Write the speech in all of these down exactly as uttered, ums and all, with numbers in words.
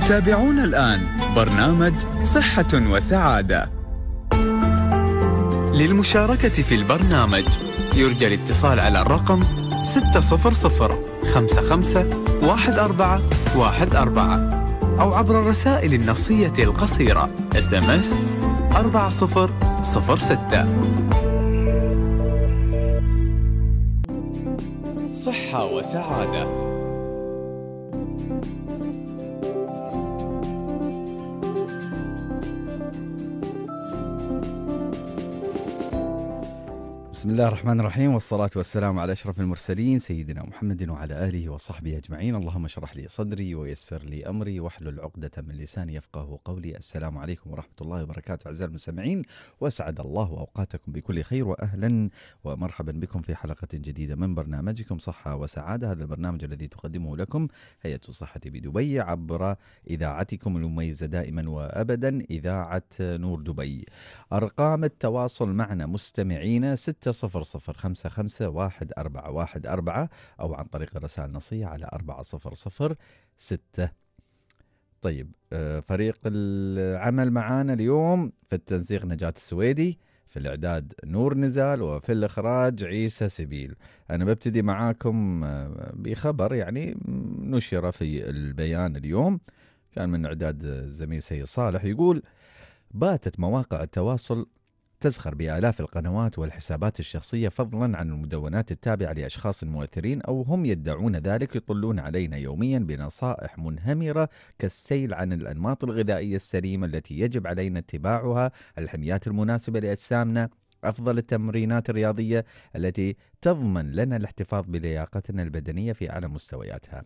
تتابعون الآن برنامج صحة وسعادة. للمشاركة في البرنامج يرجى الاتصال على الرقم ستة صفر صفر خمسة خمسة واحد أربعة واحد أربعة أو عبر الرسائل النصية القصيرة إس إم إس أربعة صفر صفر ستة. صحة وسعادة. بسم الله الرحمن الرحيم، والصلاة والسلام على أشرف المرسلين سيدنا محمد وعلى آله وصحبه أجمعين. اللهم اشرح لي صدري ويسر لي أمري واحلل عقدة من لساني يفقه قولي. السلام عليكم ورحمة الله وبركاته أعزائي المستمعين، وأسعد الله أوقاتكم بكل خير، وأهلا ومرحبا بكم في حلقة جديدة من برنامجكم صحة وسعادة. هذا البرنامج الذي تقدمه لكم هيئة الصحة بدبي عبر إذاعتكم المميزة دائما وأبدا، إذاعة نور دبي. أرقام التواصل معنا مستمعين ستة صفر صفر خمسة خمسة واحد أربعة واحد أربعة أو عن طريق الرسائل النصية على أربعة صفر صفر ستة. طيب، فريق العمل معانا اليوم في التنسيق نجاة السويدي، في الإعداد نور نزال، وفي الإخراج عيسى سبيل. أنا ببتدي معاكم بخبر يعني نشر في البيان اليوم، كان من إعداد الزميل سيد صالح. يقول: باتت مواقع التواصل تزخر بآلاف القنوات والحسابات الشخصية، فضلا عن المدونات التابعة لأشخاص مؤثرين أو هم يدعون ذلك، يطلون علينا يوميا بنصائح منهمرة كالسيل عن الأنماط الغذائية السليمة التي يجب علينا اتباعها، الحميات المناسبة لأجسامنا، أفضل التمرينات الرياضية التي تضمن لنا الاحتفاظ بلياقتنا البدنية في أعلى مستوياتها.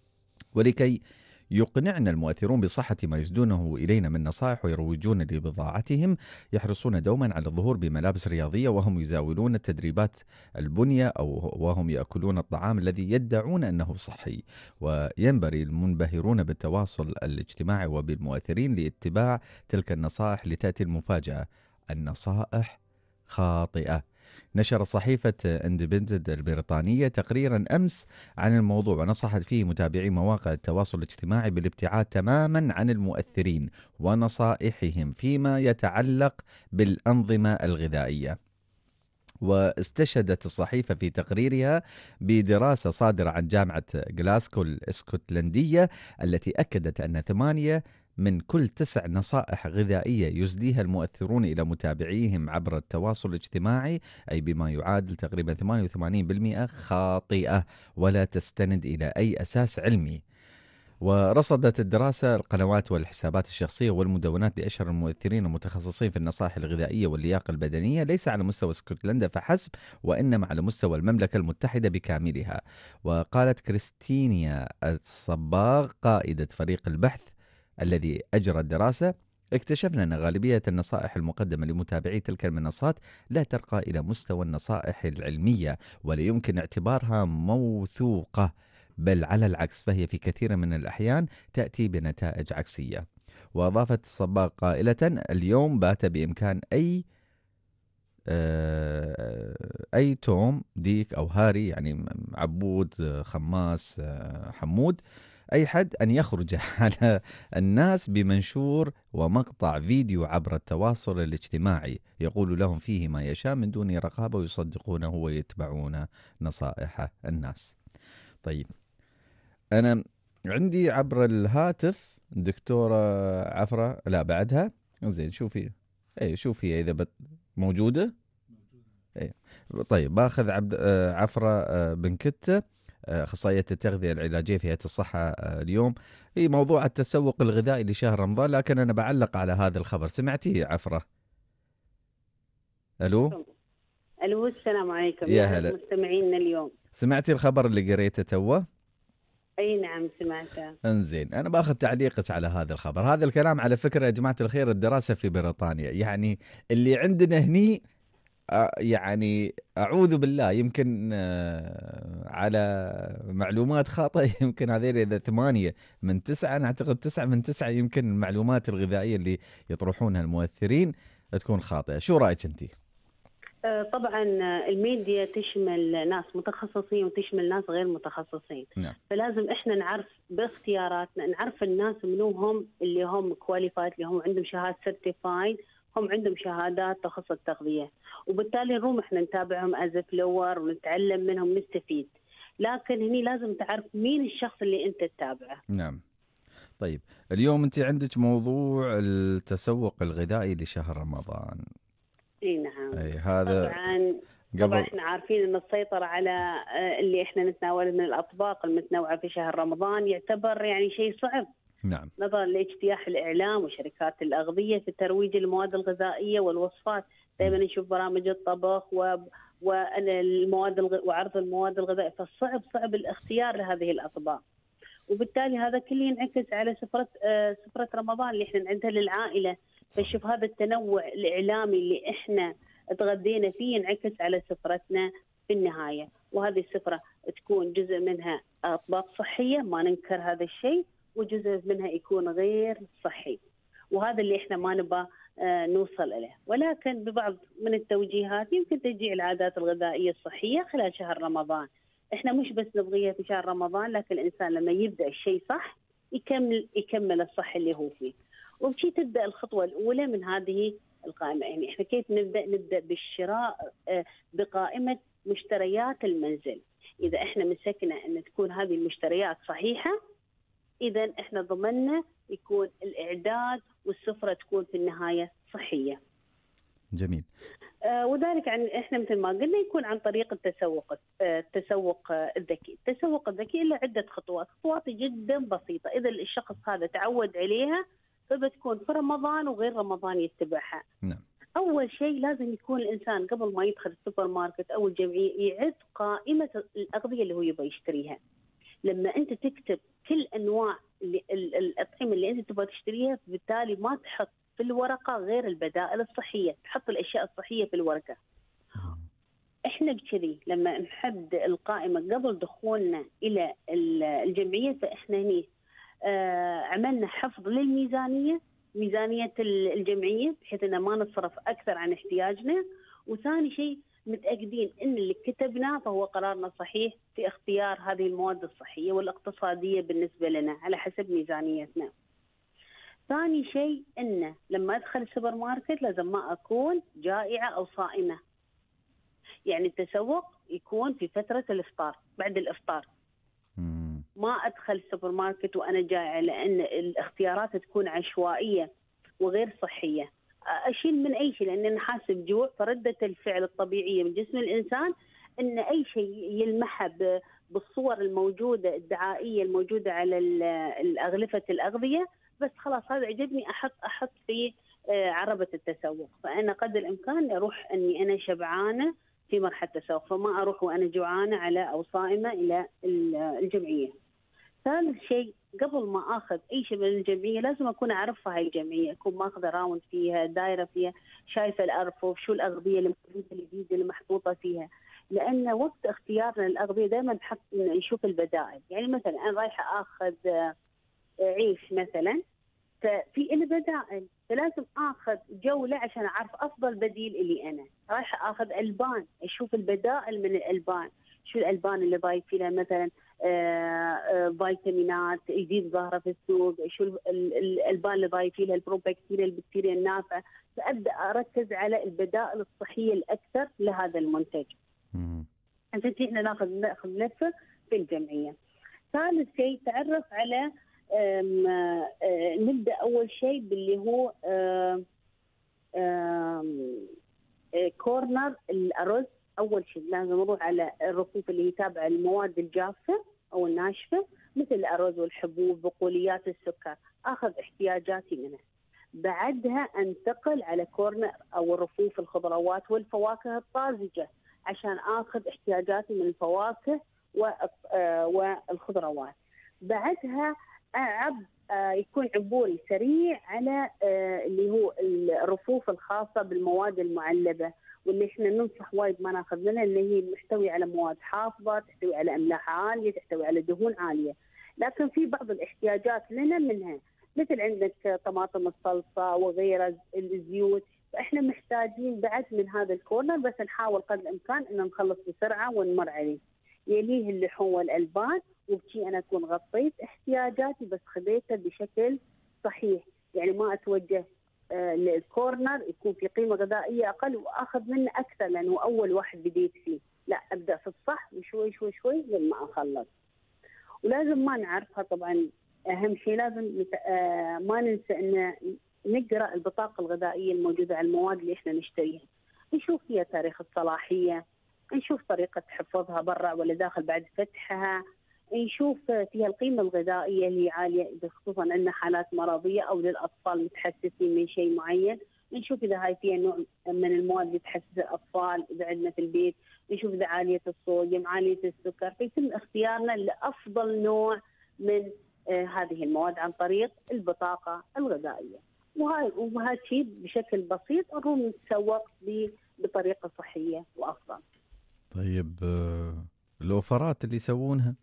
ولكي يقنعنا المؤثرون بصحة ما يسدونه إلينا من نصائح ويروجون لبضاعتهم، يحرصون دوما على الظهور بملابس رياضية وهم يزاولون التدريبات البنية أو وهم يأكلون الطعام الذي يدعون أنه صحي. وينبغي المنبهرون بالتواصل الاجتماعي وبالمؤثرين لاتباع تلك النصائح، لتأتي المفاجأة: النصائح خاطئة. نشر صحيفة اندبندنت البريطانية تقريرا أمس عن الموضوع، ونصحت فيه متابعي مواقع التواصل الاجتماعي بالابتعاد تماما عن المؤثرين ونصائحهم فيما يتعلق بالأنظمة الغذائية. واستشهدت الصحيفة في تقريرها بدراسة صادرة عن جامعة غلاسكو الاسكتلندية، التي أكدت أن ثمانية من كل تسع نصائح غذائية يسديها المؤثرون إلى متابعيهم عبر التواصل الاجتماعي، أي بما يعادل تقريبا ثمانية وثمانين بالمئة، خاطئة ولا تستند إلى أي أساس علمي. ورصدت الدراسة القنوات والحسابات الشخصية والمدونات لأشهر المؤثرين المتخصصين في النصائح الغذائية واللياقة البدنية، ليس على مستوى اسكتلندا فحسب، وإنما على مستوى المملكة المتحدة بكاملها. وقالت كريستينيا الصباغ قائدة فريق البحث الذي أجرى الدراسة: اكتشفنا أن غالبية النصائح المقدمة لمتابعي تلك المنصات لا ترقى إلى مستوى النصائح العلمية ولا يمكن اعتبارها موثوقة، بل على العكس فهي في كثير من الأحيان تأتي بنتائج عكسية. وأضافت الصباغ قائلة: اليوم بات بإمكان أي أي توم ديك أو هاري، يعني عبود خماس حمود، أي حد أن يخرج على الناس بمنشور ومقطع فيديو عبر التواصل الاجتماعي يقول لهم فيه ما يشاء من دون رقابة، ويصدقونه ويتبعون نصائح الناس. طيب، أنا عندي عبر الهاتف دكتورة عفرة، لا بعدها زين شوفي، أي شوفي إذا بت موجودة. أي طيب، باخذ عبد عفرة بن كتة، أخصائية التغذية العلاجية في هيئة الصحة اليوم، في موضوع التسوق الغذائي لشهر رمضان. لكن أنا بعلق على هذا الخبر. سمعتي عفرة؟ ألو ألو، السلام عليكم يا هلا مستمعينا اليوم. سمعتي الخبر اللي قريته توه؟ أي نعم سمعته. انزين، أنا باخذ تعليقك على هذا الخبر. هذا الكلام على فكرة يا جماعة الخير الدراسة في بريطانيا، يعني اللي عندنا هني يعني أعوذ بالله يمكن على معلومات خاطئة، يمكن هذول إذا ثمانية من تسعة، أنا أعتقد تسعة من تسعة يمكن المعلومات الغذائية اللي يطرحونها المؤثرين تكون خاطئة. شو رأيك أنتي؟ آه، طبعا الميديا تشمل ناس متخصصين وتشمل ناس غير متخصصين. نعم. فلازم احنا نعرف باختياراتنا، نعرف الناس منو هم اللي هم كواليفايد، اللي هم عندهم شهادة سيرتيفايد، هم عندهم شهادات تخص التغذية، وبالتالي نروم احنا نتابعهم از فلور ونتعلم منهم نستفيد. لكن هني لازم تعرف مين الشخص اللي انت تتابعه. نعم. طيب اليوم أنت عندك موضوع التسوق الغذائي لشهر رمضان. اي نعم. أي هذا طبعا قبل طبعا احنا عارفين ان السيطرة على آه، اللي احنا نتناوله من الاطباق المتنوعة في شهر رمضان يعتبر يعني شيء صعب، نعم. نظرا لاجتياح الاعلام وشركات الاغذية في ترويج المواد الغذائية والوصفات. دائما نشوف برامج الطبخ و والمواد الغ... وعرض المواد الغذائية، فالصعب صعب الاختيار لهذه الاطباق. وبالتالي هذا كله ينعكس على سفرة آه، سفرة رمضان اللي احنا نعدها للعائلة. فشوف هذا التنوع الإعلامي اللي احنا تغدينا فيه ينعكس على سفرتنا في النهاية، وهذه السفرة تكون جزء منها أطباق صحية، ما ننكر هذا الشيء، وجزء منها يكون غير صحي، وهذا اللي احنا ما نبغى آه، نوصل إليه. ولكن ببعض من التوجيهات يمكن تشجيع العادات الغذائية الصحية خلال شهر رمضان. احنا مش بس نبغيها في شهر رمضان، لكن الإنسان لما يبدأ الشيء صح يكمل يكمل الصح اللي هو فيه. وبشي تبدأ الخطوة الأولى من هذه القائمة. يعني إحنا كيف نبدأ؟ نبدأ بالشراء بقائمة مشتريات المنزل. إذا إحنا مسكنا أن تكون هذه المشتريات صحيحة، إذا إحنا ضمننا يكون الإعداد والسفرة تكون في النهاية صحية. جميل. آه وذلك عن إحنا مثل ما قلنا يكون عن طريق التسوق آه التسوق آه الذكي. التسوق الذكي له عدة خطوات، خطوات جدا بسيطة. إذا الشخص هذا تعود عليها فبتكون في رمضان وغير رمضان يتبعها. نعم. أول شيء لازم يكون الإنسان قبل ما يدخل السوبر ماركت أو الجمعية يعد قائمة الأغذية اللي هو يبغى يشتريها. لما أنت تكتب كل أنواع الأطعمة اللي أنت تبغى تشتريها، بالتالي ما تحط في الورقة غير البدائل الصحية، تحط الأشياء الصحية في الورقة. إحنا بكذي لما نحد القائمة قبل دخولنا إلى الجمعية، فإحنا هني آه عملنا حفظ للميزانية، ميزانية الجمعية، بحيث أن ما نصرف أكثر عن احتياجنا. وثاني شيء متأكدين أن اللي كتبناه فهو قرارنا صحيح في اختيار هذه المواد الصحية والاقتصادية بالنسبة لنا على حسب ميزانيتنا. ثاني شيء أن لما أدخل السوبر ماركت لازم ما أكون جائعة أو صائمة. يعني التسوق يكون في فترة الإفطار، بعد الإفطار. ما أدخل السوبر ماركت وأنا جائعة، لأن الاختيارات تكون عشوائية وغير صحية. أشيل من أي شيء لأن نحس بجوع، فردة الفعل الطبيعية من جسم الإنسان أن أي شيء يلمحه بالصور الموجودة الدعائية الموجودة على الأغلفة الأغذية، بس خلاص هذا عجبني أحط أحط في عربة التسوق. فأنا قدر الإمكان أروح أني أنا شبعانة في مرحلة التسوق، فما أروح وأنا جوعانة على أو صائمة إلى الجمعية. ثالث شيء، قبل ما أخذ أي شيء من الجمعية لازم أكون أعرفها هاي الجمعية، أكون ماخذة راوند فيها، دايرة فيها، شايفة الأرفف، شو الأغذية الموجودة الجديدة اللي محطوطة فيها. لأن وقت اختيارنا للأغذية دائما نحط نشوف البدائل. يعني مثلا أنا رايحة أخذ عيش مثلا، ففي إلي بدائل، فلازم آخذ جولة عشان أعرف أفضل بديل إلي أنا. رايحة آخذ ألبان، أشوف البدائل من الألبان، شو الألبان اللي ضايف فيها مثلا آآ آآ فيتامينات جديد ظاهرة في السوق، شو الألبان اللي ضايف فيها البروبكتيريا البكتيريا النافعة. فأبدأ أركز على البدائل الصحية الأكثر لهذا المنتج. عشان إحنا ناخذ ناخذ لفة في الجمعية. ثالث شيء، تعرف على آم آم نبدأ أول شيء باللي هو آم آم كورنر الأرز. أول شيء لازم نروح على الرفوف اللي هي تابعة المواد الجافة أو الناشفة، مثل الأرز والحبوب بقوليات السكر، أخذ احتياجاتي منها. بعدها أنتقل على كورنر أو الرفوف الخضروات والفواكه الطازجة، عشان أخذ احتياجاتي من الفواكه والخضروات. بعدها أعب يكون عبوري سريع على اللي هو الرفوف الخاصة بالمواد المعلبة، واللي احنا ننصح وايد ما ناخذ منها، اللي هي محتوية على مواد حافظة، تحتوي على أملاح عالية، تحتوي على دهون عالية. لكن في بعض الاحتياجات لنا منها، مثل عندك طماطم الصلصة وغيرها، الزيوت، فاحنا محتاجين بعد من هذا الكورنر، بس نحاول قدر الامكان ان نخلص بسرعه ونمر عليه. يليه اللحوم والالبان، وبشي انا اكون غطيت احتياجاتي بس خذيتها بشكل صحيح، يعني ما اتوجه آه للكورنر يكون في قيمه غذائيه اقل واخذ منه اكثر لانه اول واحد بديت فيه، لا ابدا في الصح وشوي شوي شوي لما اخلص. ولازم ما نعرفها طبعا، اهم شيء لازم آه ما ننسى ان نقرا البطاقه الغذائيه الموجوده على المواد اللي احنا نشتريها، نشوف فيها تاريخ الصلاحيه، نشوف طريقه حفظها برا ولا داخل بعد فتحها، نشوف فيها القيمه الغذائيه اللي عاليه، خصوصا ان حالات مرضيه او للاطفال متحسسين من شيء معين، نشوف اذا هاي فيها نوع من المواد اللي تحسس الاطفال اذا عندنا في البيت، نشوف اذا عاليه الصوديوم عاليه السكر، فيتم اختيارنا لافضل نوع من آه هذه المواد عن طريق البطاقه الغذائيه. وهاي وهذا شيء بشكل بسيط نروح نتسوق بطريقه صحيه وافضل. طيب الاوفرات اللي يسوونها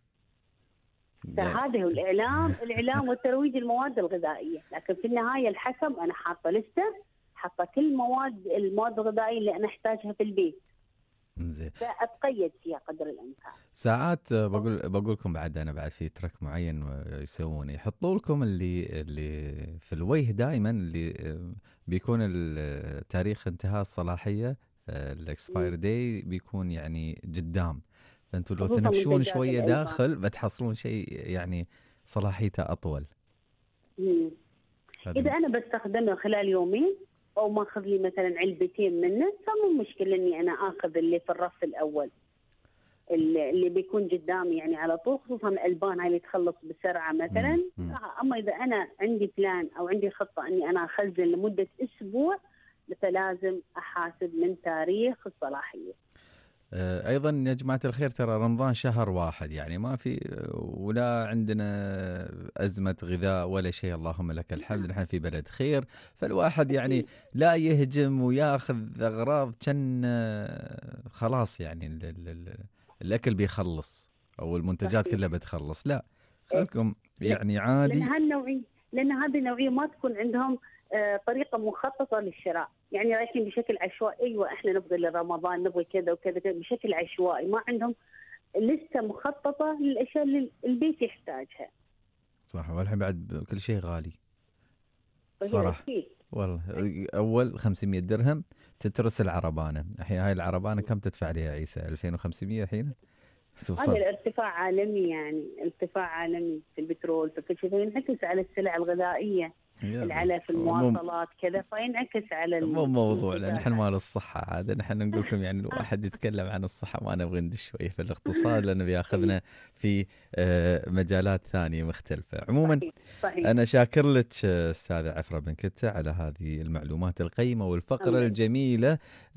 هذا هو الاعلام الاعلام والترويج المواد الغذائيه، لكن في النهايه الحسم انا حاطه لسته، حاطه كل مواد المواد الغذائيه اللي انا احتاجها في البيت. زين. فاتقيد فيها قدر الامكان. ساعات بقول بقول لكم بعد انا بعد في ترك معين يسوون، يحطوا لكم اللي اللي في الوجه دائما اللي بيكون تاريخ انتهاء الصلاحيه الاكسباير داي بيكون يعني قدام، فانتم لو تنبشون شويه داخل بتحصلون شيء يعني صلاحيته اطول. مم. اذا انا بستخدمه خلال يومين او ما اخذ لي مثلا علبتين منه فمو مشكله اني انا اخذ اللي في الرف الاول اللي بيكون قدامي يعني على طول، خصوصا الالبان هاي اللي تخلص بسرعه مثلا. مم. اما اذا انا عندي بلان او عندي خطه اني انا اخزن لمده اسبوع فلازم احاسب من تاريخ الصلاحيه. ايضا يا جماعه الخير ترى رمضان شهر واحد، يعني ما في ولا عندنا ازمه غذاء ولا شيء، اللهم لك الحمد، نحن في بلد خير، فالواحد يعني لا يهجم وياخذ اغراض كان خلاص يعني الاكل بيخلص او المنتجات كلها بتخلص، لا خلكم يعني عادي. لان هالنوعيه لان هذه النوعيه ما تكون عندهم طريقه مخططه للشراء، يعني رايحين بشكل عشوائي، ايوه احنا نبغي لرمضان نبغي كذا وكذا بشكل عشوائي، ما عندهم لسه مخططه للاشياء اللي البيت يحتاجها. صح، والحين بعد كل شيء غالي صراحه والله. اول خمسمية درهم تترس العربانه، الحين هاي العربانه كم تدفع عليها عيسى؟ ألفين وخمسمية الحين. هذا الارتفاع عالمي، يعني ارتفاع عالمي في البترول في كل شيء، فينعكس على السلع الغذائيه، العلف المواصلات كذا، فينعكس على مو موضوع لان نحن مال الصحه عاد، نحن نقول لكم يعني الواحد يتكلم عن الصحه ما نبغى ندش شويه في الاقتصاد لانه بياخذنا في مجالات ثانيه مختلفه. عموما صحيح. صحيح. انا شاكر لك استاذه عفره بن كتة على هذه المعلومات القيمه والفقره أمين. الجميله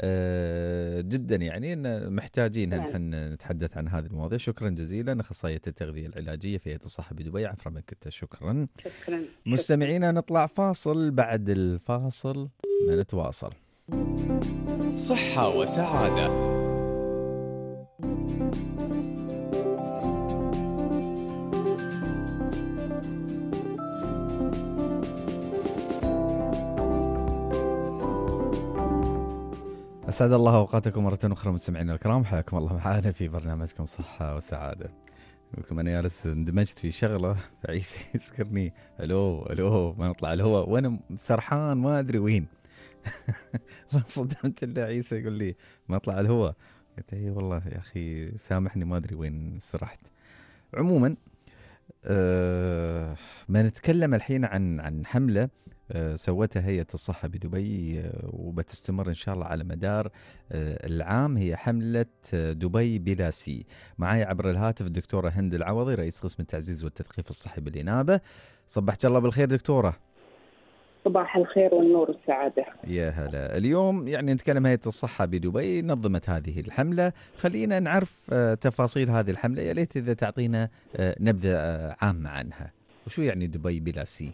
جدا، يعني ان محتاجين نحن نتحدث عن هذه المواضيع. شكرا جزيلا اخصائيه التغذيه العلاجيه في هيئه الصحه بدبي عفره بن كتة. شكرا. شكرا. مستمعينا نطلع فاصل، بعد الفاصل نتواصل. صحة وسعادة. أسعد الله أوقاتكم مرة أخرى مستمعينا الكرام، حياكم الله معنا في برنامجكم صحة وسعادة. لكم أنا جالس اندمجت في شغلة عيسى يسكرني ألو ألو ما نطلع الهواء وأنا سرحان ما أدري وين. فصدمت له عيسى يقول لي ما أطلع الهواء، قلت اي والله يا أخي سامحني ما أدري وين سرحت. عموما أه ما نتكلم الحين عن عن حملة أه سوتها هيئة الصحة بدبي أه وبتستمر إن شاء الله على مدار أه العام، هي حملة دبي بلا سي. معي عبر الهاتف الدكتورة هند العوضي رئيس قسم التعزيز والتثقيف الصحي بالإنابة. صبحك الله بالخير دكتورة. صباح الخير والنور والسعادة. يا هلا. اليوم يعني نتكلم هيئة الصحة بدبي نظمت هذه الحملة، خلينا نعرف تفاصيل هذه الحملة، يا ليت إذا تعطينا نبذة عامة عنها. وشو يعني دبي بلا سي؟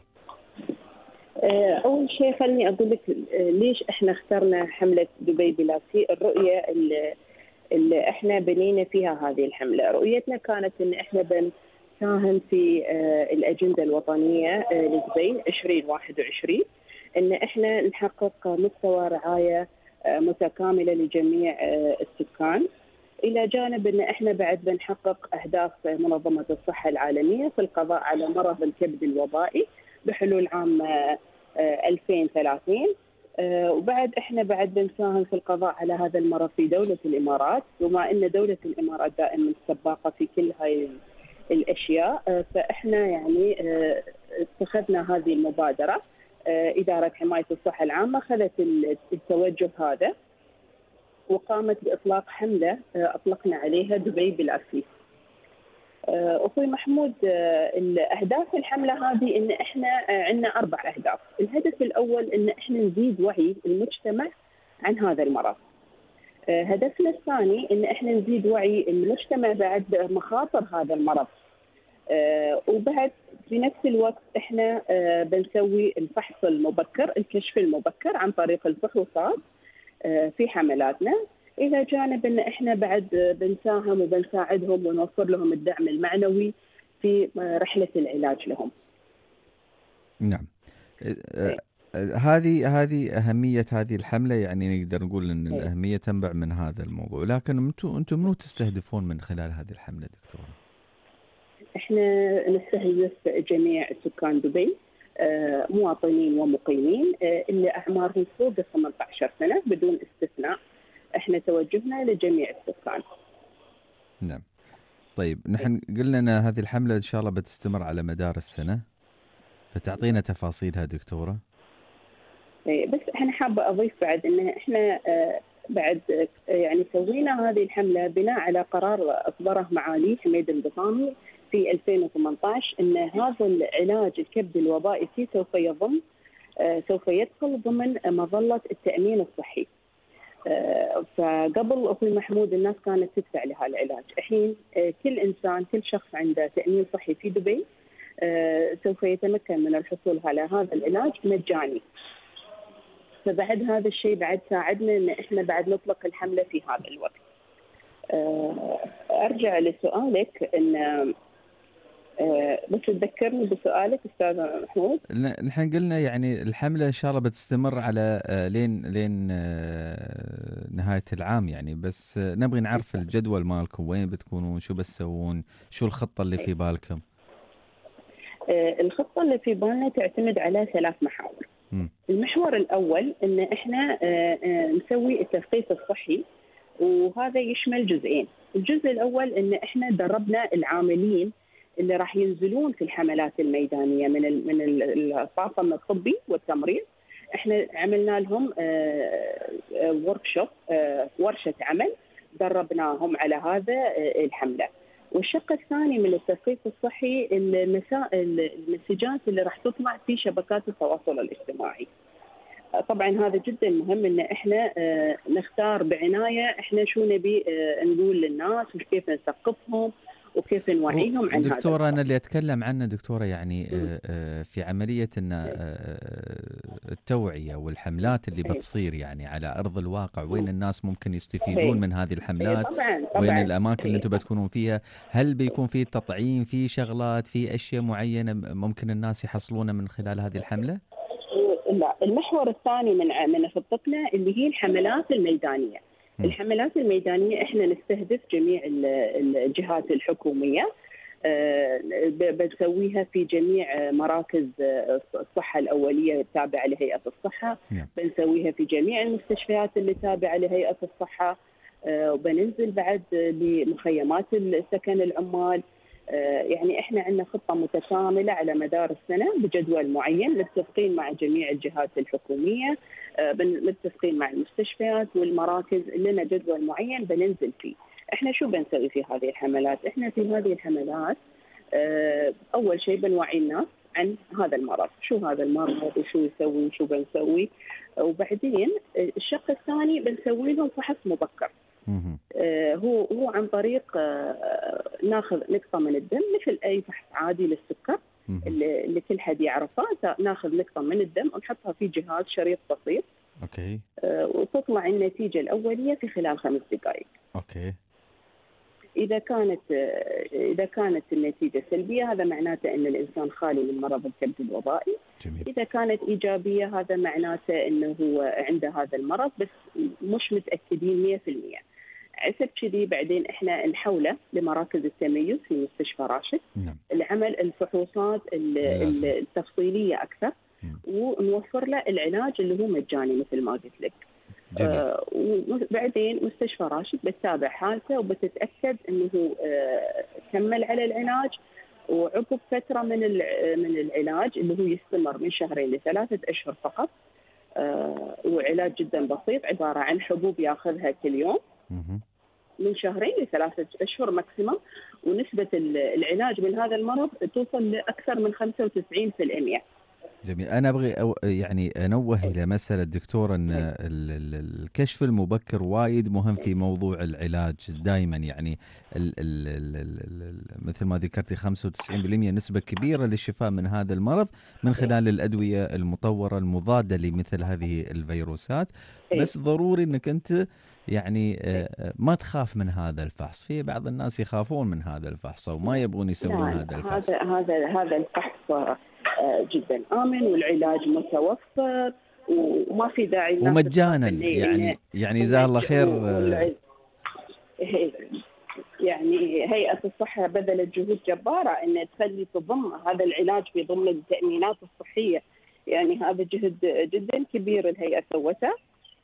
أول شيء خليني أقول لك ليش إحنا اخترنا حملة دبي بلا سي. الرؤية اللي, اللي إحنا بنينا فيها هذه الحملة، رؤيتنا كانت إن إحنا بن ساهم في الأجندة الوطنية لدبي عشرين واحد وعشرين ان احنا نحقق مستوى رعايه متكامله لجميع السكان، الى جانب ان احنا بعد بنحقق اهداف منظمه الصحه العالميه في القضاء على مرض الكبد الوبائي بحلول عام ألفين وثلاثين. وبعد احنا بعد بنساهم في القضاء على هذا المرض في دوله الامارات، وما ان دوله الامارات دائما سباقه في كل هاي الاشياء، فاحنا يعني اتخذنا هذه المبادره. اداره حمايه الصحه العامه اخذت التوجه هذا وقامت باطلاق حمله اطلقنا عليها دبي بلا سيف. اخوي محمود، الاهداف الحمله هذه ان احنا عندنا اربع اهداف. الهدف الاول ان احنا نزيد وعي المجتمع عن هذا المرض. هدفنا الثاني ان احنا نزيد وعي المجتمع بعد مخاطر هذا المرض. وبعد في نفس الوقت احنا بنسوي الفحص المبكر، الكشف المبكر عن طريق الفحوصات في حملاتنا، إلى جانب أن إحنا بعد بنساهم وبنساعدهم ونوفر لهم الدعم المعنوي في رحلة العلاج لهم. نعم. هذه هذه أهمية هذه الحملة، يعني نقدر نقول أن الأهمية تنبع من هذا الموضوع، لكن أنتم أنتم منو تستهدفون من خلال هذه الحملة دكتورة؟ إحنا نستهدف جميع سكان دبي، مواطنين ومقيمين اللي أعمارهم فوق ثمانية عشر سنة بدون استثناء. احنا توجهنا لجميع السكان. نعم. طيب نحن قلنا ان هذه الحمله ان شاء الله بتستمر على مدار السنه، فتعطينا تفاصيلها دكتوره. بس احنا حابه اضيف بعد ان احنا بعد يعني سوينا هذه الحمله بناء على قرار اصدره معالي حميد البطامي في ألفين وثمانية عشر ان هذا العلاج الكبد الوبائي سوف يضم سوف يدخل ضمن مظله التامين الصحي. فقبل أخوي محمود الناس كانت تدفع لها العلاج، الحين كل إنسان كل شخص عنده تأمين صحي في دبي سوف يتمكن من الحصول على هذا العلاج مجاني. فبعد هذا الشيء بعد ساعدنا إن إحنا بعد نطلق الحملة في هذا الوقت. أرجع لسؤالك إن بس تذكرني بسؤالك أستاذ محمود. نحن قلنا يعني الحملة إن شاء الله بتستمر على لين لين نهاية العام يعني، بس نبغي نعرف الجدول مالكم، وين بتكونون، شو بتسوون، شو الخطة اللي في بالكم؟ الخطة اللي في بالنا تعتمد على ثلاث محاور. م. المحور الأول إن إحنا نسوي التثقيف الصحي، وهذا يشمل جزئين. الجزء الأول إن إحنا دربنا العاملين اللي راح ينزلون في الحملات الميدانيه من ال من الطاقم الطبي والتمريض. احنا عملنا لهم ورك شوب، ورشه عمل، دربناهم على هذا الحمله. والشق الثاني من التثقيف الصحي المسجات اللي راح تطلع في شبكات التواصل الاجتماعي. طبعا هذا جدا مهم ان احنا نختار بعنايه احنا شو نبي نقول للناس وكيف نثقفهم وكيف نوعيهم عن هذا. دكتورة أنا اللي أتكلم عنه دكتورة يعني في عملية إن التوعية والحملات اللي بتصير يعني على أرض الواقع، وين الناس ممكن يستفيدون من هذه الحملات، طبعاً طبعاً. وين الأماكن اللي أنتم بتكونون فيها، هل بيكون في تطعيم، في شغلات، في أشياء معينة ممكن الناس يحصلونها من خلال هذه الحملة؟ لا، المحور الثاني من من خطتنا اللي هي الحملات الميدانية. م. الحملات الميدانية احنا نستهدف جميع الجهات الحكومية، بنسويها في جميع مراكز الصحة الأولية التابعة لهيئة الصحة، م. بنسويها في جميع المستشفيات اللي تابعة لهيئة الصحة، وبننزل بعد لمخيمات السكن العمال. يعني احنا عندنا خطة متكاملة على مدار السنة بجدول معين، متفقين مع جميع الجهات الحكومية، متفقين مع المستشفيات والمراكز، لنا جدول معين بننزل فيه. احنا شو بنسوي في هذه الحملات؟ احنا في هذه الحملات اول شيء بنوعي الناس عن هذا المرض، شو هذا المرض وشو يسوي وشو بنسوي، وبعدين الشق الثاني بنسوي لهم فحص مبكر. آه هو هو عن طريق آه ناخذ نقطة من الدم مثل أي فحص عادي للسكر اللي, اللي كل حد يعرفه، ناخذ نقطة من الدم ونحطها في جهاز شريط بسيط. أوكي. آه وتطلع النتيجة الأولية في خلال خمس دقائق. أوكي. إذا كانت إذا كانت النتيجة سلبية هذا معناته أن الإنسان خالي من مرض الكبد الوبائي. جميل. إذا كانت إيجابية هذا معناته أنه هو عنده هذا المرض بس مش متأكدين مية في المية. عسب كذي بعدين إحنا نحوله لمراكز التميز في مستشفى راشد. نعم. لعمل الفحوصات التفصيلية أكثر. مم. ونوفر له العلاج اللي هو مجاني مثل ما قلت لك. آه وبعدين مستشفى راشد بتتابع حالته وبتتأكد أنه آه كمل على العلاج، وعقب فترة من من العلاج اللي هو يستمر من شهرين لثلاثة أشهر فقط. آه وعلاج جدا بسيط عبارة عن حبوب ياخذها كل يوم من شهرين لثلاثة أشهر ماكسيمم، ونسبة العلاج من هذا المرض توصل لأكثر من خمسة وتسعين بالمئة. جميل. أنا أبغي أو يعني أنوه إلى مسألة دكتور أن الكشف المبكر وايد مهم في موضوع العلاج دائما، يعني ال ال ال ال مثل ما ذكرتي خمسة وتسعين بالمئة نسبة كبيرة للشفاء من هذا المرض من خلال الأدوية المطورة المضادة لمثل هذه الفيروسات. بس ضروري أنك أنت يعني ما تخاف من هذا الفحص. في بعض الناس يخافون من هذا الفحص أو ما يبغون يسوون هذا الفحص. هذا هذا هذا الفحص جدا آمن والعلاج متوفر وما في داعي ومجانا، يعني يعني جزاه الله خير. يعني هيئة الصحة بذلت جهود جبارة أن تخلي تضم هذا العلاج في ضمن التأمينات الصحية، يعني هذا جهد جدا كبير الهيئة سوته.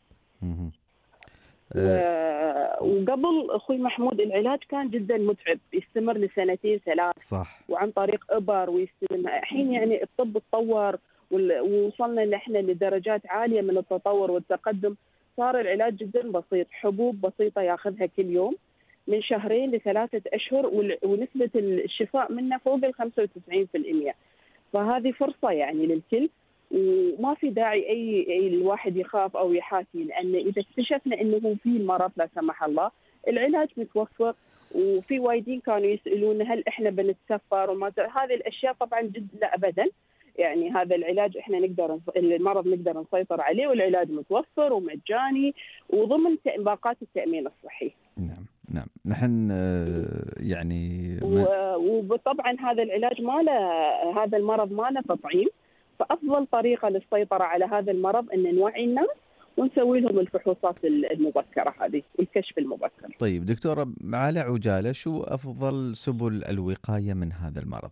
وقبل أخوي محمود العلاج كان جدا متعب، يستمر لسنتين ثلاث. صح. وعن طريق إبر ويستمر. الحين يعني الطب تطور ووصلنا نحن لدرجات عالية من التطور والتقدم، صار العلاج جدا بسيط، حبوب بسيطة ياخذها كل يوم من شهرين لثلاثة أشهر، ونسبة الشفاء منه فوق ال خمسة وتسعين بالمئة. فهذه فرصة يعني للكل، وما في داعي أي, أي الواحد يخاف أو يحاكي، لأن إذا اكتشفنا أنه في المرض لا سمح الله العلاج متوفر. وفي وايدين كانوا يسألون هل إحنا بنتسفر وما هذه الأشياء، طبعا جد لا أبدا. يعني هذا العلاج إحنا نقدر المرض نقدر نسيطر عليه، والعلاج متوفر ومجاني وضمن باقات التأمين الصحي. نعم نعم. نحن يعني وطبعا هذا العلاج ما له، هذا المرض ما له تطعيم، فأفضل طريقة للسيطرة على هذا المرض أن نوعي الناس ونسوي لهم الفحوصات المبكرة هذه والكشف المبكر. طيب دكتورة، على عجالة شو أفضل سبل الوقاية من هذا المرض؟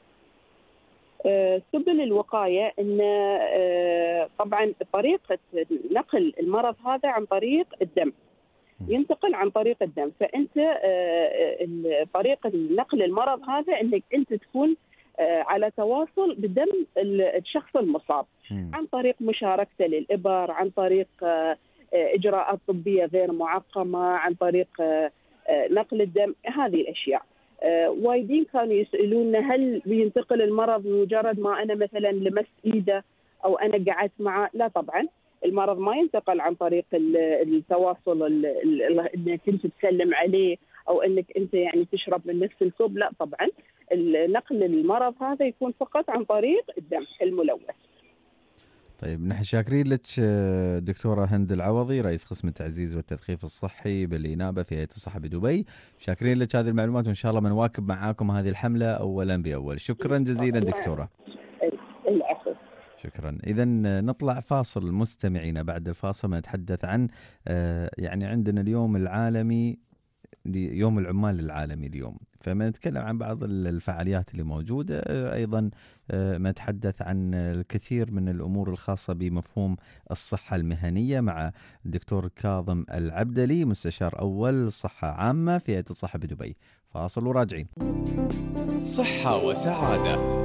أه سبل الوقاية أن أه طبعا طريقة نقل المرض هذا عن طريق الدم، ينتقل عن طريق الدم. فأنت أه طريقة نقل المرض هذا أنك أنت تكون على تواصل بدم الشخص المصاب عن طريق مشاركته للإبر، عن طريق إجراءات طبية غير معقمة، عن طريق نقل الدم. هذه الأشياء وايدين كانوا يسألون هل بينتقل المرض بمجرد ما أنا مثلا لمست إيده أو أنا قعدت معه؟ لا طبعا، المرض ما ينتقل عن طريق التواصل انك انت تسلم عليه او انك انت يعني تشرب من نفس الكوب. لا طبعا، نقل المرض هذا يكون فقط عن طريق الدم الملوث. طيب نحن شاكرين لك دكتورة هند العوضي، رئيس قسم التعزيز والتثقيف الصحي بالإنابة في هيئة الصحة بدبي. شاكرين لك هذه المعلومات، وإن شاء الله بنواكب معاكم هذه الحملة أولا بأول. شكرا جزيلا دكتورة. العفو. شكرا. إذا نطلع فاصل مستمعينا، بعد الفاصل نتحدث عن يعني عندنا اليوم العالمي، يوم العمال العالمي اليوم، فما نتكلم عن بعض الفعاليات اللي موجودة. أيضا ما نتحدث عن الكثير من الأمور الخاصة بمفهوم الصحة المهنية مع الدكتور كاظم العبدلي، مستشار أول صحة عامة في هيئة الصحة بدبي. فاصل وراجعين. صحة وسعادة.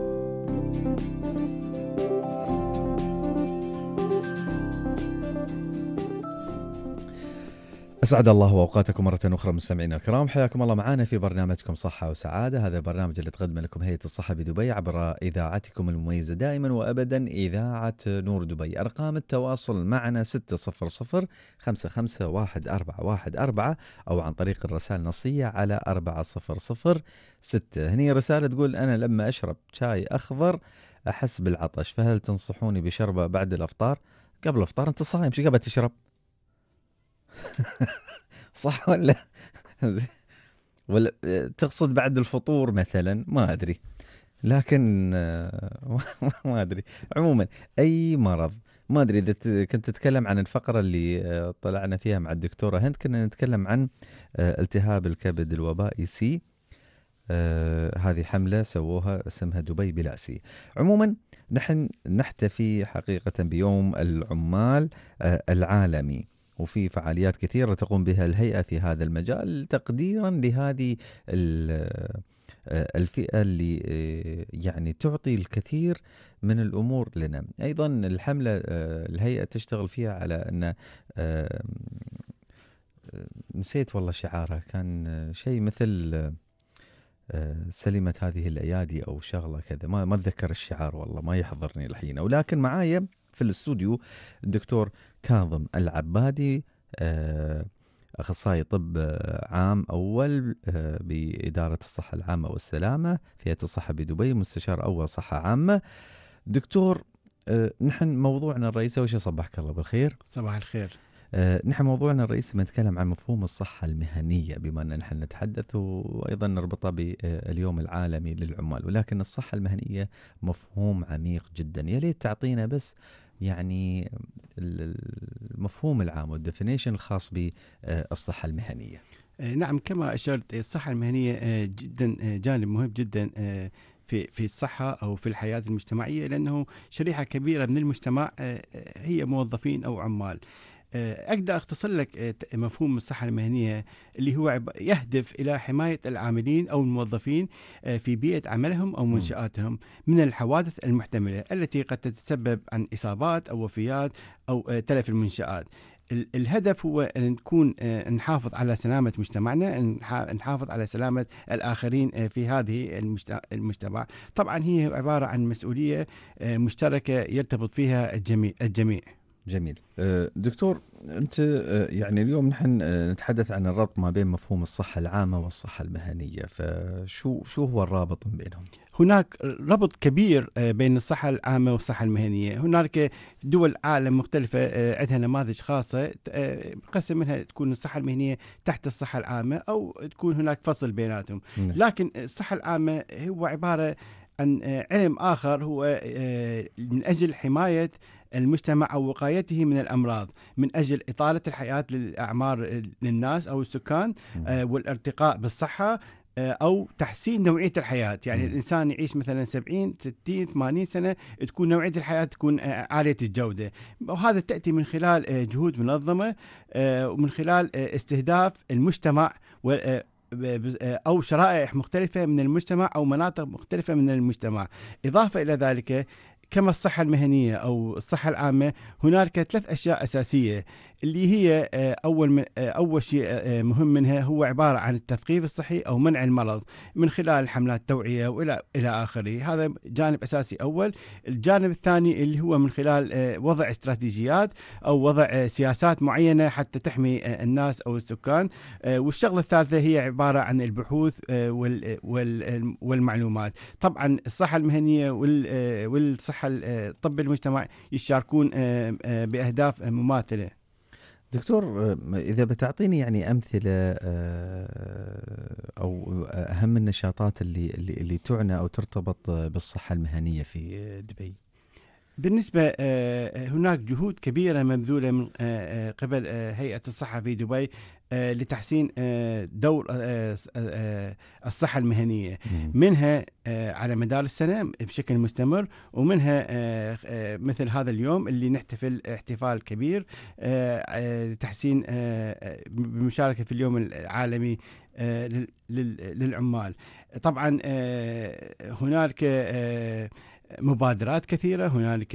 أسعد الله أوقاتكم مرة أخرى مستمعينا الكرام، حياكم الله معنا في برنامجكم صحة وسعادة. هذا البرنامج اللي تقدم لكم هيئة الصحة بدبي عبر إذاعتكم المميزة دائما وأبدا، إذاعة نور دبي. أرقام التواصل معنا ستة صفر صفر خمسة خمسة واحد أربعة واحد أربعة أو عن طريق الرسائل النصية على أربعة صفر صفر ستة. هني رسالة تقول: أنا لما أشرب شاي أخضر أحس بالعطش، فهل تنصحوني بشربه بعد الأفطار؟ قبل الأفطار أنت صايم، شو قبل تشرب؟ صح ولا؟ ولا تقصد بعد الفطور مثلا؟ ما أدري، لكن ما أدري. عموما أي مرض، ما أدري إذا كنت تتكلم عن الفقرة اللي طلعنا فيها مع الدكتورة هند، كنا نتكلم عن التهاب الكبد الوبائي سي. آه هذه حملة سووها اسمها دبي بلا سي. عموما نحن نحتفي حقيقة بيوم العمال آه العالمي، وفي فعاليات كثيرة تقوم بها الهيئة في هذا المجال تقديرا لهذه الفئة اللي يعني تعطي الكثير من الأمور لنا. أيضا الحملة الهيئة تشتغل فيها على أن نسيت والله شعارها، كان شيء مثل سلمت هذه الأيادي أو شغلة كذا، ما ما أتذكر الشعار والله، ما يحضرني الحين. ولكن معايا في الاستوديو الدكتور كاظم العبادي، أخصائي طب عام أول بإدارة الصحة العامة والسلامة فئة الصحة بدبي، مستشار أول صحة عامة. دكتور، نحن موضوعنا الرئيسي، وش صبحك الله بالخير. صباح الخير. آه، نحن موضوعنا الرئيسي بنتكلم عن مفهوم الصحة المهنية، بما أن نحن نتحدث وأيضا نربطها باليوم العالمي للعمال، ولكن الصحة المهنية مفهوم عميق جدا. يا ليت تعطينا بس يعني المفهوم العام والديفينيشن الخاص بالصحة المهنية. نعم، كما أشرت الصحة المهنية جدا جانب مهم جدا في في الصحة أو في الحياة المجتمعية، لأنه شريحة كبيرة من المجتمع هي موظفين أو عمال. أقدر أختصر لك مفهوم الصحة المهنية اللي هو يهدف إلى حماية العاملين أو الموظفين في بيئة عملهم أو منشآتهم من الحوادث المحتملة التي قد تتسبب عن إصابات أو وفيات أو تلف المنشآت. الهدف هو أن نكون نحافظ على سلامة مجتمعنا، نحافظ على سلامة الآخرين في هذه المجتمع. طبعا هي عبارة عن مسؤولية مشتركة يرتبط فيها الجميع الجميع. جميل. دكتور، أنت يعني اليوم نحن نتحدث عن الربط ما بين مفهوم الصحة العامة والصحة المهنية، فشو شو هو الرابط بينهم؟ هناك ربط كبير بين الصحة العامة والصحة المهنية. هناك دول عالم مختلفة عندها نماذج خاصة قسم منها تكون الصحة المهنية تحت الصحة العامة أو تكون هناك فصل بيناتهم. لكن الصحة العامة هو عبارة عن علم آخر، هو من أجل حماية المجتمع أو وقايته من الأمراض، من أجل إطالة الحياة للأعمار للناس أو السكان، والارتقاء بالصحة أو تحسين نوعية الحياة. يعني م. الإنسان يعيش مثلا سبعين ستين ثمانين سنة، تكون نوعية الحياة تكون عالية الجودة، وهذا تأتي من خلال جهود منظمة ومن خلال استهداف المجتمع أو شرائح مختلفة من المجتمع أو مناطق مختلفة من المجتمع. إضافة إلى ذلك، كما الصحة المهنية أو الصحة العامة، هناك ثلاث أشياء أساسية اللي هي أول من أول شيء مهم منها هو عبارة عن التثقيف الصحي أو منع المرض من خلال حملات توعية وإلى إلى آخره. هذا جانب أساسي أول. الجانب الثاني اللي هو من خلال وضع استراتيجيات أو وضع سياسات معينة حتى تحمي الناس أو السكان. والشغلة الثالثة هي عبارة عن البحوث والمعلومات. طبعا الصحة المهنية والصحة الطب المجتمع يشاركون بأهداف مماثلة. دكتور، إذا بتعطيني يعني أمثلة أو أهم النشاطات اللي اللي, اللي تعنى أو ترتبط بالصحة المهنية في دبي. بالنسبة هناك جهود كبيرة مبذولة من قبل هيئة الصحة في دبي لتحسين دور الصحة المهنية، منها على مدار السنة بشكل مستمر، ومنها مثل هذا اليوم اللي نحتفل احتفال كبير لتحسين بمشاركة في اليوم العالمي للعمال. طبعا هناك مبادرات كثيرة، هنالك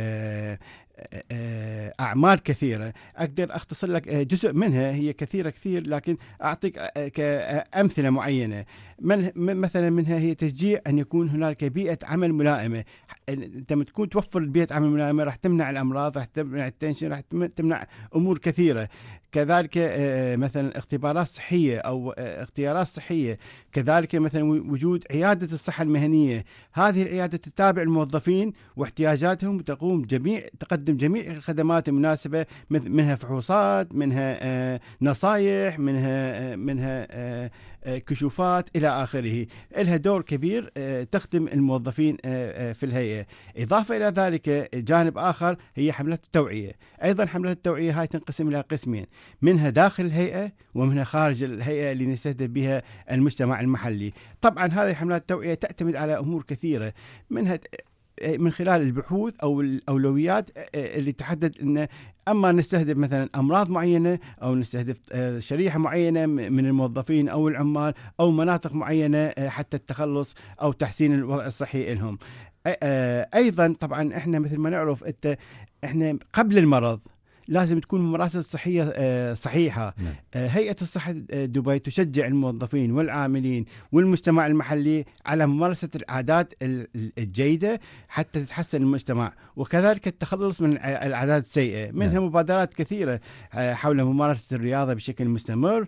أعمال كثيرة. أقدر أختصر لك جزء منها، هي كثيرة كثير لكن أعطيك أمثلة معينة. من مثلا منها هي تشجيع أن يكون هنالك بيئة عمل ملائمة. أنت تكون توفر بيئة عمل ملائمة راح تمنع الأمراض، راح تمنع التنشن، راح تمنع أمور كثيرة. كذلك مثلا اختبارات صحية أو اختيارات صحية، كذلك مثلا وجود عيادة الصحة المهنية. هذه العيادة تتابع الموظفين واحتياجاتهم وتقوم جميع تقدم جميع الخدمات المناسبة، منها فحوصات، منها نصايح، منها منها كشوفات إلى آخره. لها دور كبير تخدم الموظفين في الهيئة. إضافة إلى ذلك جانب آخر هي حملات التوعية. أيضا حملات التوعية هاي تنقسم إلى قسمين، منها داخل الهيئة ومنها خارج الهيئة اللي نستهدف بها المجتمع المحلي. طبعا هذه حملات التوعية تعتمد على أمور كثيرة، منها من خلال البحوث أو الأولويات اللي تحدد أن أما نستهدف مثلا أمراض معينة أو نستهدف شريحة معينة من الموظفين أو العمال أو مناطق معينة حتى التخلص أو تحسين الوضع الصحي لهم. أيضا طبعا إحنا مثل ما نعرف إحنا قبل المرض لازم تكون ممارسة صحية صحيحة. هيئة الصحة دبي تشجع الموظفين والعاملين والمجتمع المحلي على ممارسة العادات الجيدة حتى تتحسن المجتمع، وكذلك التخلص من العادات السيئة. منها مبادرات كثيرة حول ممارسة الرياضة بشكل مستمر،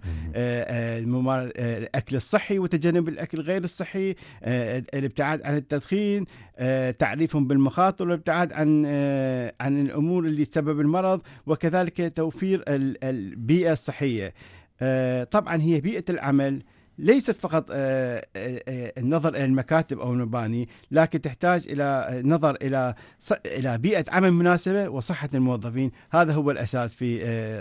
الأكل الصحي وتجنب الأكل غير الصحي، الابتعاد عن التدخين، تعريفهم بالمخاطر والابتعاد عن عن الأمور اللي تسبب المرض، وكذلك توفير البيئة الصحية. طبعا هي بيئة العمل ليست فقط النظر إلى المكاتب أو المباني، لكن تحتاج إلى نظر إلى إلى بيئة عمل مناسبة وصحة الموظفين. هذا هو الأساس في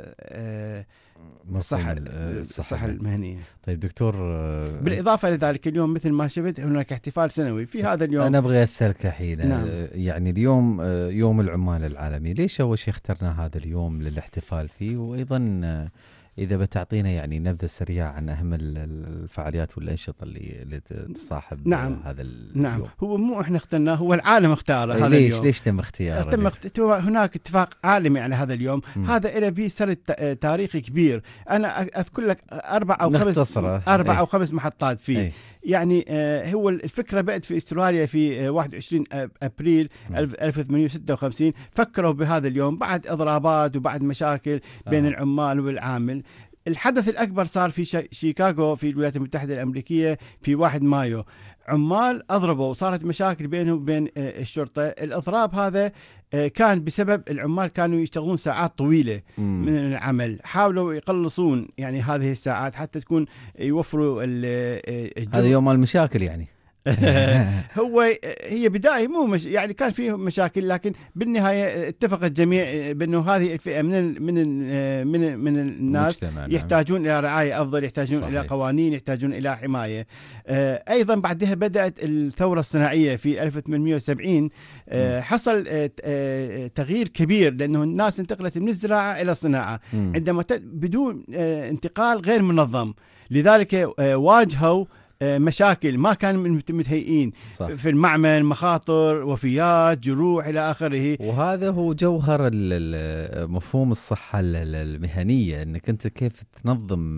الصحة الصحة المهنية. طيب دكتور، بالإضافة لذلك اليوم مثل ما شفت هناك احتفال سنوي في هذا اليوم. أنا أبغى أسألك الحين، نعم. يعني اليوم يوم العمال العالمي، ليش أول شيء اخترنا هذا اليوم للاحتفال فيه؟ وأيضا إذا بتعطينا يعني نبذة سريعة عن أهم الفعاليات والأنشطة اللي, اللي تصاحب نعم. هذا اليوم. نعم، هو مو إحنا اخترناه، هو العالم اختاره هذا ليش اليوم. ليش تم اختياره؟ تم اخت... هناك اتفاق عالمي على هذا اليوم. م. هذا إلى فيه سرد تاريخي كبير. أنا أذكر لك أربع أو خمس أربع أي. أو خمس محطات فيه. أي. يعني آه هو الفكرة بدأت في استراليا في آه واحد وعشرين أبريل ألف وثمانمئة وستة وخمسين. فكروا بهذا اليوم بعد إضرابات وبعد مشاكل بين آه. العمال والعامل. الحدث الأكبر صار في شيكاغو في الولايات المتحدة الأمريكية في واحد مايو. عمال أضربوا وصارت مشاكل بينهم وبين الشرطة. الإضراب هذا كان بسبب العمال كانوا يشتغلون ساعات طويلة مم. من العمل. حاولوا يقلصون يعني هذه الساعات حتى تكون يوفروا الجهد. هذا يوم المشاكل يعني. هو هي بداية مو مش يعني كان فيه مشاكل، لكن بالنهاية اتفق الجميع بأنه هذه الفئة من ال من ال من من الناس يحتاجون إلى رعاية أفضل، يحتاجون صحيح. إلى قوانين، يحتاجون إلى حماية. أيضا بعدها بدأت الثورة الصناعية في ألف وثمانمئة وسبعين. حصل تغيير كبير لأنه الناس انتقلت من الزراعة إلى الصناعة عندما بدون انتقال غير منظم. لذلك واجهوا مشاكل ما كانوا متهيئين صح. في المعمل مخاطر، وفيات، جروح إلى آخره. وهذا هو جوهر مفهوم الصحة المهنية، أنك أنت كيف تنظم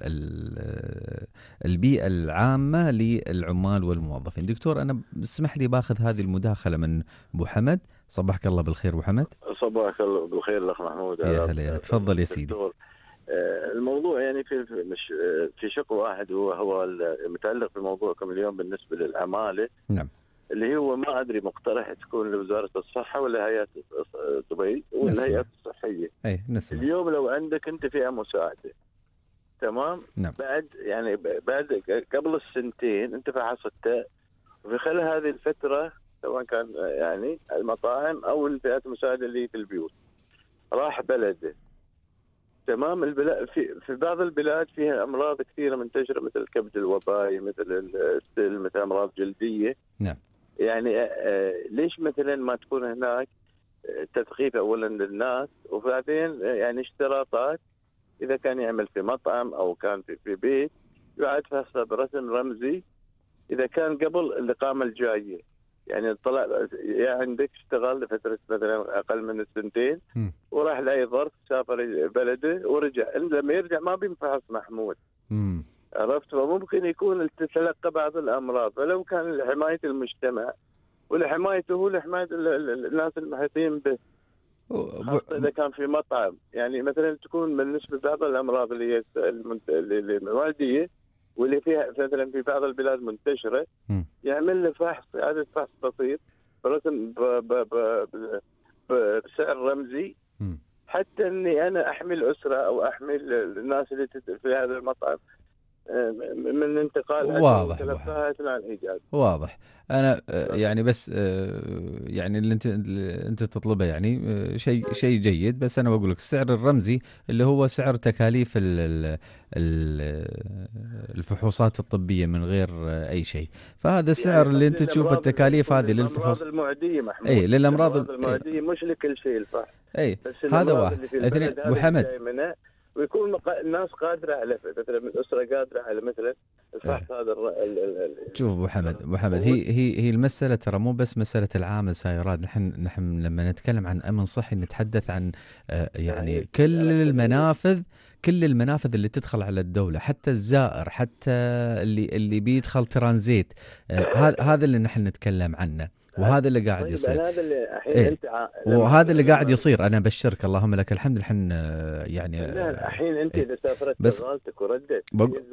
البيئة العامة للعمال والموظفين. دكتور، أنا اسمح لي باخذ هذه المداخلة من أبو حمد. صباحك الله بالخير أبو حمد. صباحك الله بالخير الأخ محمود. يا هلا، تفضل يا سيدي. الموضوع يعني في مش في شق واحد، هو هو المتعلق بموضوعكم اليوم بالنسبه للعماله. نعم. اللي هو ما ادري مقترح تكون لوزاره الصحه ولا هيئه دبي ولا الهيئات الصحيه. اي نسمع. اليوم لو عندك انت فئه مساعده، تمام؟ نعم. بعد يعني بعد قبل السنتين انت فحصتها، وفي خلال هذه الفتره سواء كان يعني المطاعم او الفئات المساعده اللي في البيوت راح بلده، تمام. البلاد في في بعض البلاد فيها امراض كثيره منتشره مثل الكبد الوبائي، مثل السل، مثل امراض جلديه. نعم. يعني آه ليش مثلا ما تكون هناك تثقيف اولا للناس، وبعدين يعني اشتراطات اذا كان يعمل في مطعم او كان في, في بيت يعاد فحصه برسم رمزي اذا كان قبل الاقامه الجايه. يعني طلع يعني عندك اشتغل لفتره مثلا اقل من السنتين م. وراح لاي ظرف سافر بلده ورجع، لما يرجع ما بينفحص محمود. م. عرفت؟ فممكن يكون تتلقى بعض الامراض، فلو كان لحمايه المجتمع ولحمايته هو لحمايه الناس المحيطين به. خاصة إذا كان في مطعم. يعني مثلا تكون بالنسبة لبعض الأمراض اللي هي المنت... اللي المعدية واللي فيها مثلا في بعض البلاد منتشرة، م. يعمل له فحص، إعادة فحص بسيط برسم ب... ب... ب... ب... بسعر رمزي، م. حتى إني أنا أحمل أسرة أو أحمل الناس اللي تت... في هذا المطعم من انتقال واضح وتلفات عن الإيجاد. واضح. أنا يعني بس يعني اللي أنت اللي أنت تطلبه يعني شيء شيء جيد، بس أنا بقول لك السعر الرمزي اللي هو سعر تكاليف الفحوصات الطبية من غير أي شيء، فهذا السعر يعني اللي أنت تشوف التكاليف هذه للفحوص المعدية محمود. أي للأمراض المعدية أي. مش لكل شيء الفحص. أي هذا واحد. اثنين أبو حمد، ويكون الناس قادرة على مثلا الأسرة قادرة على مثلا الفحص هذا. شوف أبو حمد، أبو حمد هي هي هي المسألة ترى مو بس مسألة العامل سيارات. نحن نحن لما نتكلم عن أمن صحي نتحدث عن يعني كل المنافذ، كل المنافذ اللي تدخل على الدولة، حتى الزائر، حتى اللي اللي بيدخل ترانزيت، هذا هذا اللي نحن نتكلم عنه، وهذا اللي قاعد طيب يصير. هذا اللي الحين إيه؟ انت ع... وهذا اللي قاعد يصير. انا بشرك اللهم لك الحمد. الحين يعني الحين انت إيه؟ اذا سافرت شغالتك وردت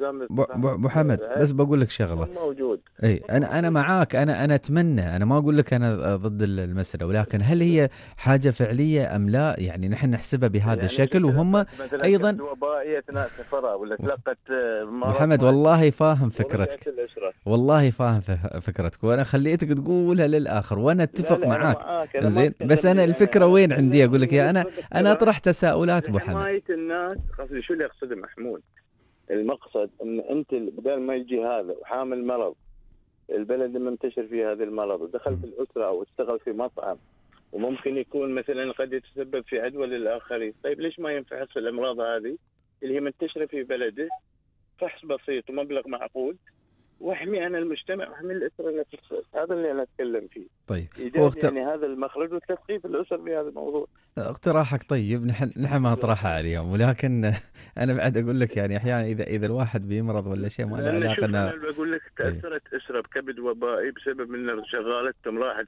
ابو حمد، بس بقول لك شغله موجود. اي انا انا معاك. انا انا اتمنى، انا ما اقول لك انا ضد المساله، ولكن هل هي حاجه فعليه ام لا؟ يعني نحن نحسبها بهذا يعني الشكل، وهم ايضا وبائيه ناس سفرها ولا تلقت محمد. والله فاهم فكرتك، والله فاهم فكرتك، وانا خليتك تقولها للاخر وانا اتفق معاك زين. بس انا الفكره أنا وين عندي اقول لك يا انا انا اطرح تساؤلات ابو حمد. حمايه الناس قصدي شو اللي يقصده محمود؟ المقصد ان انت بدل ما يجي هذا وحامل مرض البلد المنتشر فيه هذا المرض ودخل في الاسره او اشتغل في مطعم وممكن يكون مثلا قد يتسبب في عدوى للاخرين، طيب ليش ما ينفحص الامراض هذه اللي هي منتشره في بلده فحص بسيط ومبلغ معقول، واحمي انا المجتمع واحمي الاسره نفسها. هذا اللي انا اتكلم فيه. طيب هو اختر... يعني هذا المخرج وتثقيف الاسر في هذا الموضوع. اقتراحك طيب، نحن نحن ما نطرحها عليهم، ولكن انا بعد اقول لك يعني احيانا اذا اذا الواحد بيمرض ولا شيء ما له علاقه. انا بقول لك تاثرت ايه؟ اسره بكبد وبائي بسبب ان شغالتهم راحت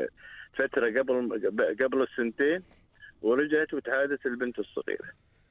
فتره قبل قبل السنتين ورجعت وتعادت البنت الصغيره.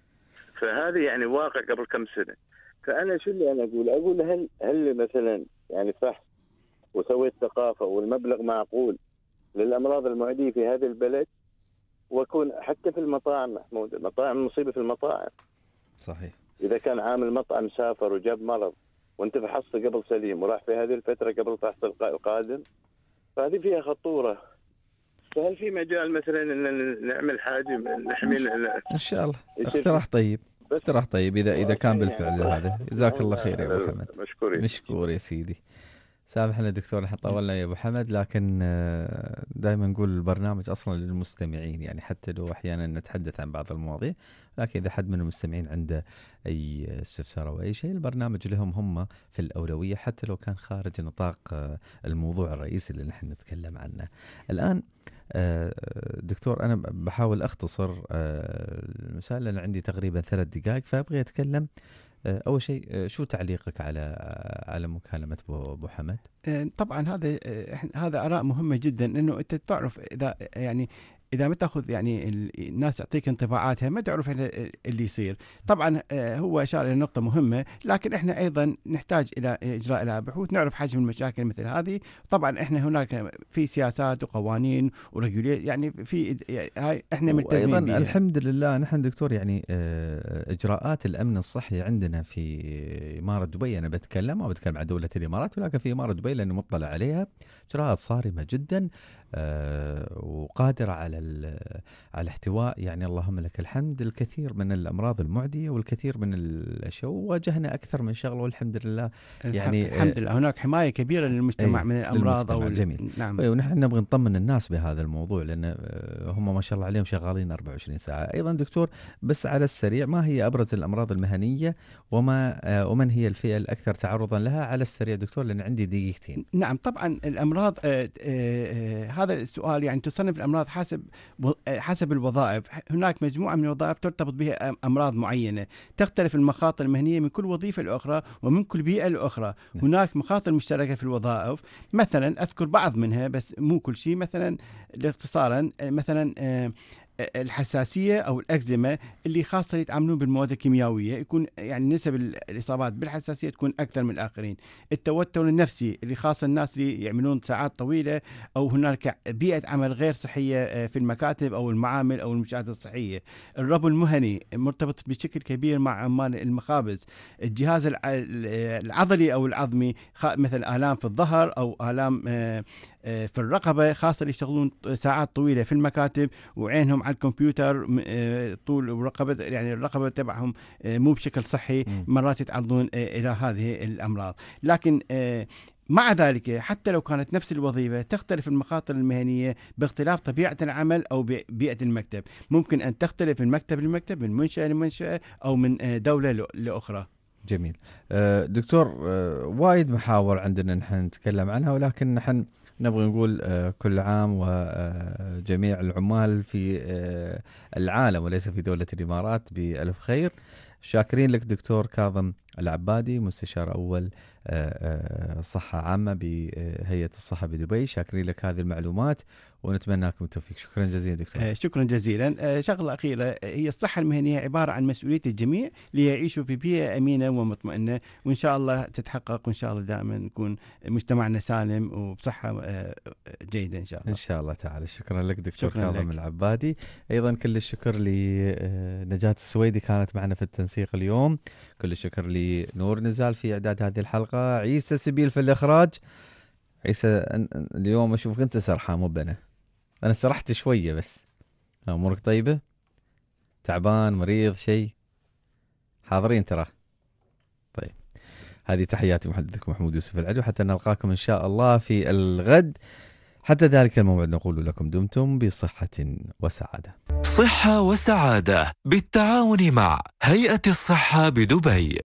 فهذه يعني واقع قبل كم سنه. فأنا شو اللي أنا أقول؟ أقول هل هل مثلا يعني فحص وسويت ثقافة والمبلغ معقول للأمراض المعدية في هذا البلد، وأكون حتى في المطاعم محمود، المطاعم مصيبة في المطاعم. صحيح. إذا كان عامل مطعم سافر وجاب مرض وأنت فحصته قبل سليم وراح في هذه الفترة قبل الفحص القادم، فهذه فيها خطورة. فهل في مجال مثلا أن نعمل حاجة نحمي إن شاء الله؟ اقتراح طيب. اقتراح طيب إذا إذا كان بالفعل هذا. جزاك الله خير يا أبو حمد. مشكور مشكور يا سيدي. سامحنا دكتور نحن طولنا يا أبو حمد، لكن دائما نقول البرنامج أصلا للمستمعين، يعني حتى لو أحيانا نتحدث عن بعض المواضيع، لكن إذا حد من المستمعين عنده أي استفسار أو أي شيء البرنامج لهم هم في الأولوية، حتى لو كان خارج نطاق الموضوع الرئيسي اللي نحن نتكلم عنه الآن. دكتور أنا بحاول أختصر المسائل لأن عندي تقريبا ثلاث دقائق، فأبغي أتكلم. أول شيء شو تعليقك على على مكالمة أبو حمد؟ طبعا هذا هذا آراء مهمة جدا، إنه أنت تعرف إذا يعني إذا ما تأخذ يعني الناس تعطيك انطباعاتها ما تعرف اللي يصير. طبعا هو أشار إلى نقطة مهمة، لكن إحنا أيضا نحتاج إلى إجراء لها بحوث نعرف حجم المشاكل مثل هذه. طبعا إحنا هناك في سياسات وقوانين ورجوليات، يعني في هاي إحنا ملتزمين بها. الحمد لله نحن دكتور يعني إجراءات الأمن الصحي عندنا في إمارة دبي، أنا بتكلم ما بتكلم عن دولة الإمارات، ولكن في إمارة دبي لأنه مطلع عليها إجراءات صارمة جدا وقادرة على على احتواء يعني اللهم لك الحمد الكثير من الأمراض المعدية والكثير من الأشياء، وواجهنا أكثر من شغله والحمد لله. يعني الحمد لله هناك حماية كبيرة للمجتمع من الأمراض. أو جميل. نعم. ونحن نبغى نطمن الناس بهذا الموضوع لأن هم ما شاء الله عليهم شغالين أربعة وعشرين ساعة. أيضا دكتور بس على السريع، ما هي أبرز الأمراض المهنية وما ومن هي الفئة الأكثر تعرضا لها على السريع دكتور، لأن عندي دقيقتين. نعم طبعا الأمراض آه آه هذا السؤال يعني تصنف الأمراض حسب حسب الوظائف. هناك مجموعة من الوظائف ترتبط بها أمراض معينة، تختلف المخاطر المهنية من كل وظيفة لأخرى ومن كل بيئة لأخرى. هناك مخاطر مشتركة في الوظائف، مثلا أذكر بعض منها بس مو كل شيء. مثلا اختصارا مثلا الحساسيه او الاكزيما اللي خاصه يتعاملون بالمواد الكيميائيه، يكون يعني نسب الاصابات بالحساسيه تكون اكثر من الاخرين. التوتر النفسي اللي خاصه الناس اللي يعملون ساعات طويله، او هناك بيئه عمل غير صحيه في المكاتب او المعامل او المنشات الصحيه. الربو المهني مرتبط بشكل كبير مع عمال المخابز. الجهاز العضلي او العظمي مثل الام في الظهر او الام في الرقبه، خاصه اللي يشتغلون ساعات طويله في المكاتب وعينهم على الكمبيوتر طول الرقبه، يعني الرقبه تبعهم مو بشكل صحي، مرات يتعرضون الى هذه الامراض. لكن مع ذلك حتى لو كانت نفس الوظيفة تختلف المخاطر المهنية باختلاف طبيعة العمل أو بيئة المكتب. ممكن أن تختلف من مكتب لمكتب، من منشأة لمنشأة، أو من دولة لأخرى. جميل. دكتور، وايد محاور عندنا نحن نتكلم عنها، ولكن نحن نبغى نقول كل عام وجميع العمال في العالم وليس في دولة الإمارات بألف خير. شاكرين لك دكتور كاظم العبادي، مستشار أول صحة عامة بهيئة الصحة بدبي. شاكرين لك هذه المعلومات ونتمنى لكم التوفيق. شكرا جزيلا دكتور. شكرا جزيلا. شغلة أخيرة، هي الصحة المهنية عبارة عن مسؤولية الجميع ليعيشوا في بيئة أمينة ومطمئنة، وإن شاء الله تتحقق، وإن شاء الله دائما نكون مجتمعنا سالم وبصحة جيدة إن شاء الله. إن شاء الله تعالى. شكرا لك دكتور كاظم العبادي. أيضا كل الشكر لنجاة السويدي كانت معنا في التنسيق اليوم. كل الشكر لنور نزال في إعداد هذه الحلقة. عيسى سبيل في الإخراج. عيسى اليوم أشوفك أنت سرحان مو بنا. أنا سرحت شوية بس. أمورك طيبة؟ تعبان مريض شيء؟ حاضرين ترى. طيب، هذه تحياتي محدثكم محمود يوسف العدو، حتى نلقاكم إن شاء الله في الغد. حتى ذلك الموعد نقول لكم دمتم بصحة وسعادة. صحة وسعادة بالتعاون مع هيئة الصحة بدبي.